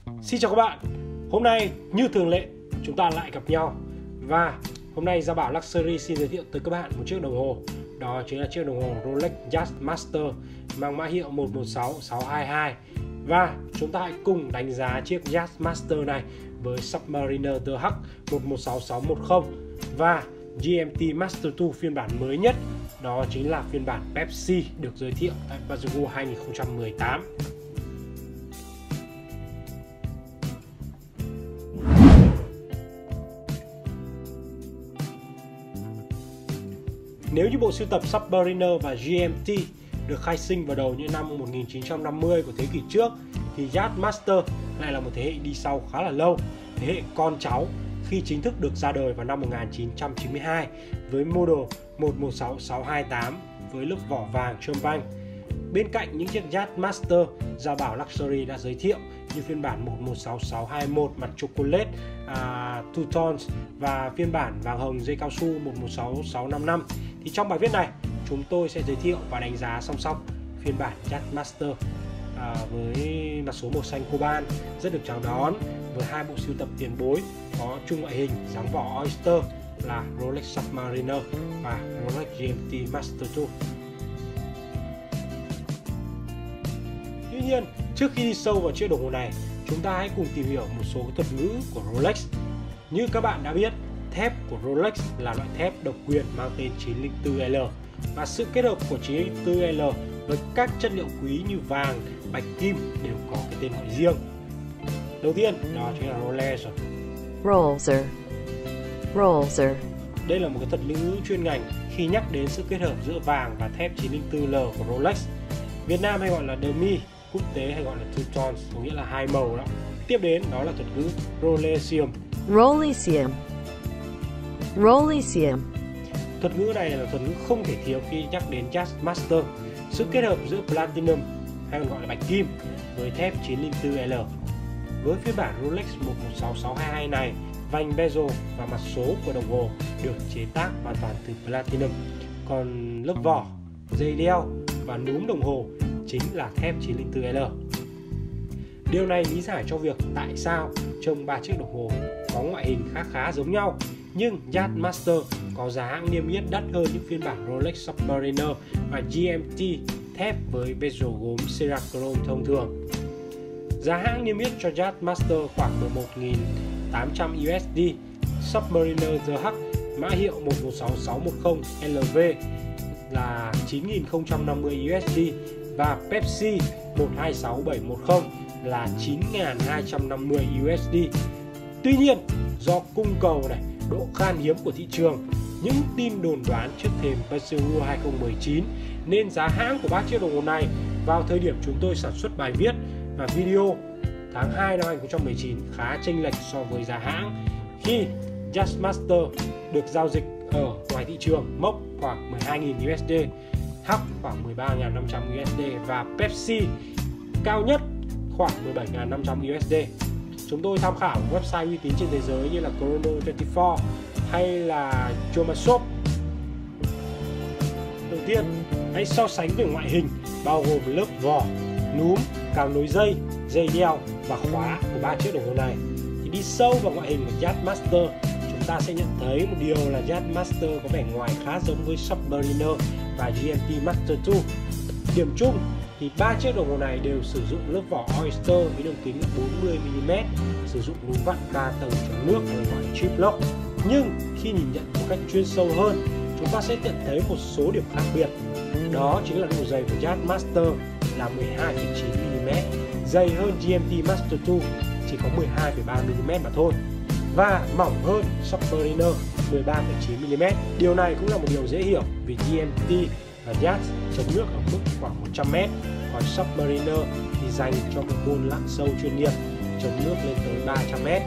Xin chào các bạn. Hôm nay như thường lệ chúng ta lại gặp nhau. Và hôm nay Gia Bảo Luxury xin giới thiệu tới các bạn một chiếc đồng hồ. Đó chính là chiếc đồng hồ Rolex Jazzmaster mang mã hiệu 116622. Và chúng ta hãy cùng đánh giá chiếc Jazzmaster này với Submariner The Hug 116610 và GMT Master 2 phiên bản mới nhất. Đó chính là phiên bản Pepsi được giới thiệu tại Bazogo 2018. Nếu như bộ sưu tập Submariner và GMT được khai sinh vào đầu những năm 1950 của thế kỷ trước, thì Jazzmaster lại là một thế hệ đi sau khá là lâu, thế hệ con cháu khi chính thức được ra đời vào năm 1992 với model 116628 với lớp vỏ vàng champagne. Bên cạnh những chiếc Jazzmaster, Gia Bảo Luxury đã giới thiệu như phiên bản 116621 mặt chocolate two tones và phiên bản vàng hồng dây cao su 116655. Thì trong bài viết này chúng tôi sẽ giới thiệu và đánh giá song song phiên bản Jazzmaster với mặt số màu xanh coban rất được chào đón, với hai bộ sưu tập tiền bối có chung ngoại hình dáng vỏ oyster là Rolex Submariner và Rolex GMT Master 2. Tuy nhiên, trước khi đi sâu vào chiếc đồng hồ này, chúng ta hãy cùng tìm hiểu một số thuật ngữ của Rolex. Như các bạn đã biết, thép của Rolex là loại thép độc quyền mang tên 904L, và sự kết hợp của 904L với các chất liệu quý như vàng, bạch kim đều có cái tên gọi riêng. Đầu tiên đó chính là Rolex. Rolex. Đây là một cái thuật ngữ chuyên ngành khi nhắc đến sự kết hợp giữa vàng và thép 904L của Rolex. Việt Nam hay gọi là demi, quốc tế hay gọi là two tones, có nghĩa là hai màu đó. Tiếp đến đó là thuật ngữ Rolesium. Thuật ngữ này là thuật ngữ không thể thiếu khi nhắc đến Jazzmaster, sự kết hợp giữa platinum hay còn gọi là bạch kim với thép 904L. Với phiên bản Rolex 116622 này, vành bezel và mặt số của đồng hồ được chế tác hoàn toàn từ platinum, còn lớp vỏ, dây đeo và núm đồng hồ chính là thép 904L. Điều này lý giải cho việc tại sao trông ba chiếc đồng hồ có ngoại hình khá giống nhau, nhưng Jazzmaster có giá hãng niêm yết đắt hơn những phiên bản Rolex Submariner và GMT thép với bezel gốm Cerachrome thông thường. Giá hãng niêm yết cho Jazzmaster khoảng 11.800 USD, Submariner The Hug mã hiệu 116610 LV là 9.050 USD và Pepsi 126710 là 9.250 USD. Tuy nhiên, do cung cầu này, độ khan hiếm của thị trường, những tin đồn đoán trước thềm Bazogo 2019 nên giá hãng của ba chiếc đồng hồ này vào thời điểm chúng tôi sản xuất bài viết và video tháng 2 năm 2019 khá chênh lệch so với giá hãng, khi Jazzmaster được giao dịch ở ngoài thị trường mốc khoảng 12.000 USD, Hug khoảng 13.500 USD và Pepsi cao nhất khoảng 17.500 USD. Chúng tôi tham khảo website uy tín trên thế giới như là Chrono24 hay là Chomashop. Đầu tiên, hãy so sánh về ngoại hình bao gồm lớp vỏ, núm, càng nối dây, dây đeo và khóa của ba chiếc đồng hồ này. Thì đi sâu vào ngoại hình của Jazzmaster, chúng ta sẽ nhận thấy một điều là Jazzmaster có vẻ ngoài khá giống với Submariner và GMT Master 2. Điểm chung thì ba chiếc đồng hồ này đều sử dụng lớp vỏ oyster với đường kính 40mm, sử dụng núm vặn ca tầng chống nước hay gọi là chip lock. Nhưng khi nhìn nhận một cách chuyên sâu hơn, chúng ta sẽ nhận thấy một số điểm khác biệt. Đó chính là độ dày của Jazzmaster là 12,9mm, dày hơn GMT Master 2 chỉ có 12,3mm mà thôi, và mỏng hơn Submariner 13,9mm. Điều này cũng là một điều dễ hiểu vì GMT và Jazz chống nước ở mức khoảng 100m, còn Submariner thì dành cho một môn lặn sâu chuyên nghiệp chống nước lên tới 300m.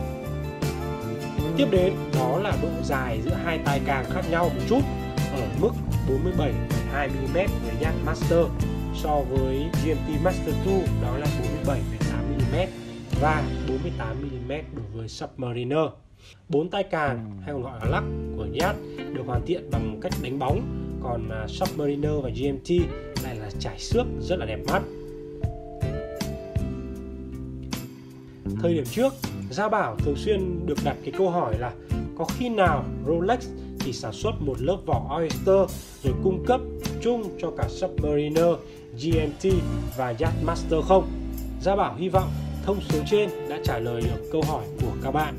Tiếp đến đó là độ dài giữa hai tai càng khác nhau một chút, ở mức 47,2mm với Jazzmaster, so với GMT Master 2 đó là 47,8mm và 48mm đối với Submariner. 4 tai càng hay còn gọi là lắc của Jazz được hoàn thiện bằng cách đánh bóng, còn Submariner và GMT lại là trải xước rất là đẹp mắt. Thời điểm trước, Gia Bảo thường xuyên được đặt cái câu hỏi là có khi nào Rolex chỉ sản xuất một lớp vỏ Oyster rồi cung cấp chung cho cả Submariner, GMT và Yachtmaster không? Gia Bảo hy vọng thông số trên đã trả lời được câu hỏi của các bạn.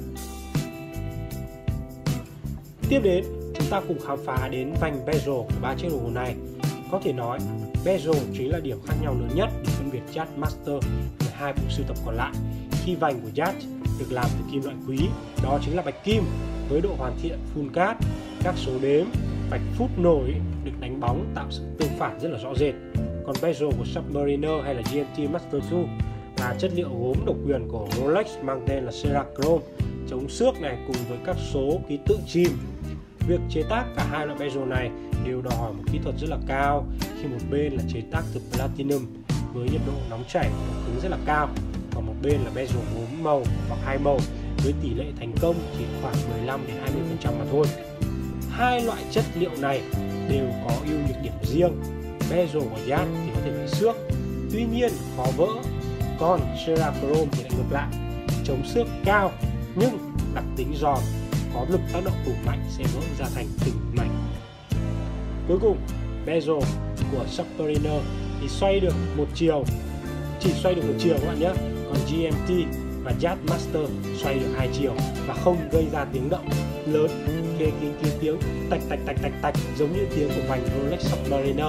Tiếp đến, chúng ta cùng khám phá đến vành bezel của 3 chiếc đồng hồ này. Có thể nói, bezel chính là điểm khác nhau lớn nhất để phân biệt Yachtmaster và hai bộ sưu tập còn lại. Khi vành của Yacht được làm từ kim loại quý, đó chính là bạch kim với độ hoàn thiện full cast, các số đếm, vạch phút nổi được đánh bóng tạo sự tương phản rất là rõ rệt. Còn bezel của Submariner hay là GMT Master 2 là chất liệu gốm độc quyền của Rolex mang tên là Cerachrome, chống xước này cùng với các số ký tự chìm. Việc chế tác cả hai loại bezel này đều đòi hỏi một kỹ thuật rất là cao, khi một bên là chế tác từ platinum với nhiệt độ nóng chảy và độ cứng rất là cao, còn một bên là bezel gốm màu hoặc hai màu với tỷ lệ thành công chỉ khoảng 15-20% mà thôi. Hai loại chất liệu này đều có ưu nhược điểm riêng. Bezel của Yacht thì có thể bị xước, tuy nhiên khó vỡ, còn Cerachrome thì lại ngược lại, chống xước cao nhưng đặc tính giòn, có lực tác động đủ mạnh sẽ vỡ ra thành từng mảnh. Cuối cùng, bezel của Submariner thì xoay được một chiều, chỉ xoay được một chiều các bạn nhé, còn GMT và Yachtmaster xoay được hai chiều và không gây ra tiếng động lớn, tiếng tạch tạch tạch tạch tạch giống như tiếng của vành Rolex Submariner.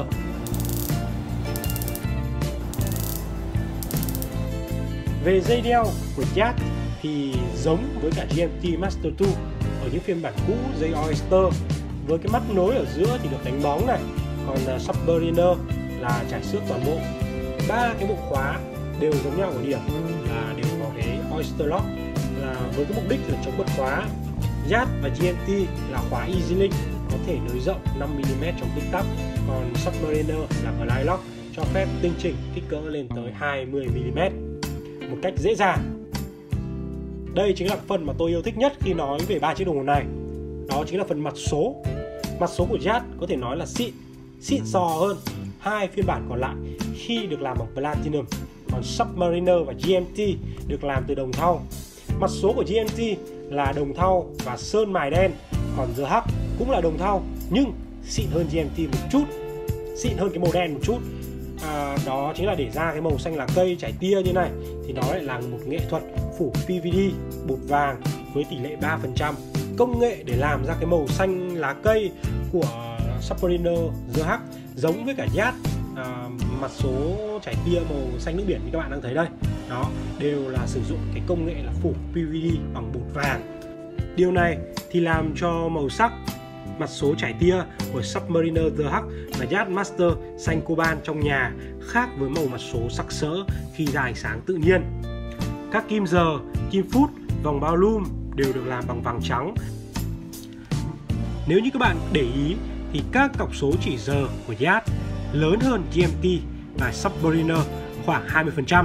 Về dây đeo của Yacht thì giống với cả GMT Master 2 ở những phiên bản cũ dây Oyster, với cái mắt nối ở giữa thì được đánh bóng này, còn Submariner là trải xước toàn bộ. Ba cái bộ khóa đều giống nhau ở điểm là đều có cái Oyster Lock là với cái mục đích là chống bật khóa. Yacht và GMT là khóa Easy Link có thể nới rộng 5mm trong tích tắc, còn Submariner là Glide Lock cho phép tinh chỉnh kích cỡ lên tới 20mm một cách dễ dàng. Đây chính là phần mà tôi yêu thích nhất khi nói về ba chiếc đồng hồ này. Đó chính là phần mặt số. Mặt số của Yacht có thể nói là xịn sò hơn hai phiên bản còn lại khi được làm bằng platinum, còn Submariner và GMT được làm từ đồng thau. Mặt số của GMT là đồng thau và sơn mài đen, còn GH cũng là đồng thau nhưng xịn hơn GMT một chút, xịn hơn cái màu đen một chút. Đó chính là để ra cái màu xanh lá cây trải tia như này thì nó lại là một nghệ thuật phủ PVD bột vàng với tỷ lệ 3%. Công nghệ để làm ra cái màu xanh lá cây của Submariner GH giống với cả Yacht mặt số trải tia màu xanh nước biển như các bạn đang thấy đây, đó đều là sử dụng cái công nghệ là phủ PVD bằng bột vàng. Điều này thì làm cho màu sắc mặt số trải tia của Submariner GH và Yachtmaster xanh coban trong nhà khác với màu mặt số sặc sỡ khi ra ánh sáng tự nhiên. Các kim giờ, kim phút, vòng bao lum đều được làm bằng vàng trắng. Nếu như các bạn để ý thì các cọc số chỉ giờ của Yacht lớn hơn GMT và Submariner khoảng 20%.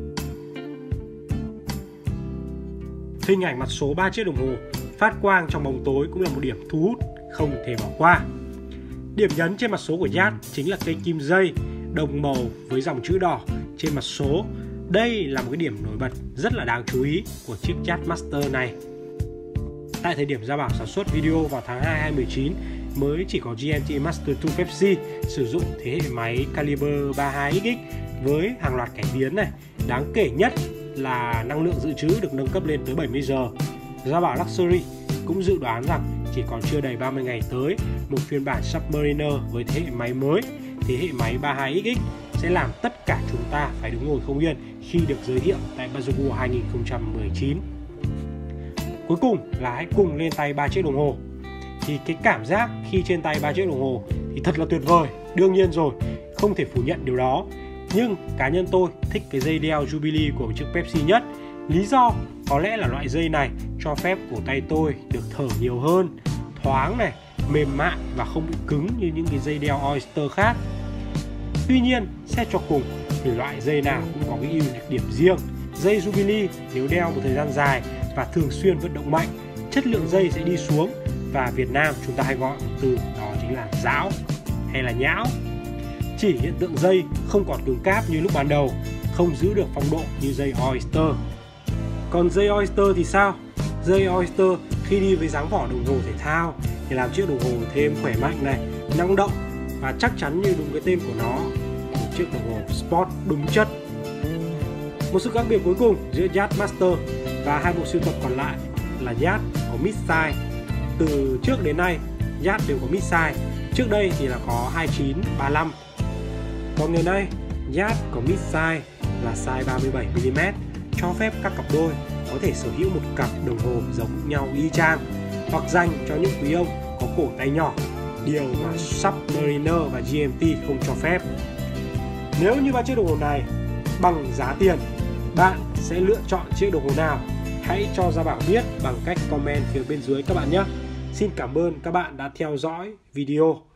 Hình ảnh mặt số 3 chiếc đồng hồ phát quang trong bóng tối cũng là một điểm thu hút không thể bỏ qua. Điểm nhấn trên mặt số của Yacht chính là cây kim dây đồng màu với dòng chữ đỏ trên mặt số. Đây là một cái điểm nổi bật rất là đáng chú ý của chiếc Yachtmaster này. Tại thời điểm Gia Bảo sản xuất video vào tháng 2 2019 mới chỉ có GMT Master 2 Pepsi sử dụng thế hệ máy caliber 32XX với hàng loạt cải biến này. Đáng kể nhất là năng lượng dự trữ được nâng cấp lên tới 70 giờ. Gia Bảo Luxury cũng dự đoán rằng chỉ còn chưa đầy 30 ngày tới, một phiên bản Submariner với thế hệ máy mới, thế hệ máy 32XX sẽ làm tất cả chúng ta phải đứng ngồi không yên khi được giới thiệu tại Bazogu 2019. Cuối cùng là hãy cùng lên tay 3 chiếc đồng hồ. Thì cái cảm giác khi trên tay 3 chiếc đồng hồ thì thật là tuyệt vời, đương nhiên rồi, không thể phủ nhận điều đó. Nhưng cá nhân tôi thích cái dây đeo Jubilee của chiếc Pepsi nhất. Lý do có lẽ là loại dây này cho phép cổ tay tôi được thở nhiều hơn, thoáng này, mềm mại và không bị cứng như những cái dây đeo Oyster khác. Tuy nhiên, xét cho cùng thì loại dây nào cũng có cái ưu nhược điểm riêng. Dây Jubilee nếu đeo một thời gian dài và thường xuyên vận động mạnh, chất lượng dây sẽ đi xuống và Việt Nam chúng ta hay gọi một từ đó chính là rão hay là nhão. Chỉ hiện tượng dây không còn cứng cáp như lúc ban đầu, không giữ được phong độ như dây Oyster. Còn Jay Oyster thì sao? Jay Oyster khi đi với dáng vỏ đồng hồ thể thao thì làm chiếc đồng hồ thêm khỏe mạnh này, năng động và chắc chắn như đúng cái tên của nó, một chiếc đồng hồ sport đúng chất. Một sự khác biệt cuối cùng giữa Yacht Master và hai bộ sưu tập còn lại là Yacht có mid-size. Từ trước đến nay, Yacht đều có mid-size. Trước đây thì là có 29, 35. Còn ngày nay, Yacht có mid-size là size 37mm, cho phép các cặp đôi có thể sở hữu một cặp đồng hồ giống nhau y chang, hoặc dành cho những quý ông có cổ tay nhỏ, điều mà Submariner và GMT không cho phép. Nếu như ba chiếc đồng hồ này bằng giá tiền, bạn sẽ lựa chọn chiếc đồng hồ nào? Hãy cho Gia Bảo biết bằng cách comment phía bên dưới các bạn nhé. Xin cảm ơn các bạn đã theo dõi video.